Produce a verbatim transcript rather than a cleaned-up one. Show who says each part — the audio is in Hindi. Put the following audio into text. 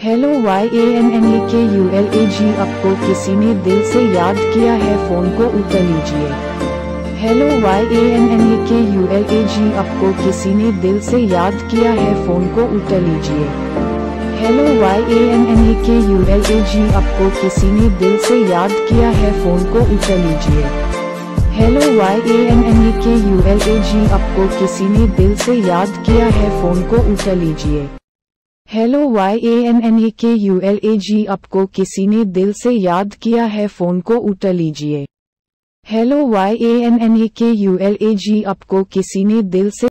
Speaker 1: Hello Y A N N A K U L A जी, आपको किसी ने दिल से याद किया है, फोन को उठा लीजिए। Hello Y A N N A K U L A जी, आपको किसी ने दिल से याद किया है, फोन को उठा लीजिए। Hello Y A N N A K U L A जी, आपको किसी ने दिल से याद किया है, फोन को उठा लीजिए। Hello Y A N N A K U L A जी, आपको किसी ने दिल से याद किया है, फोन को उठा लीजिए। Hello Y A N N A K U L A जी, आपको किसी ने दिल से याद किया है, फोन को उठा लीजिए। Hello Y A N N A K U L A जी, आपको किसी ने दिल से